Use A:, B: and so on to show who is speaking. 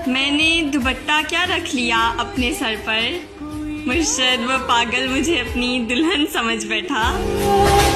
A: मैंने दुपट्टा क्या रख लिया अपने सर पर, मुर्शद वो पागल मुझे अपनी दुल्हन समझ बैठा।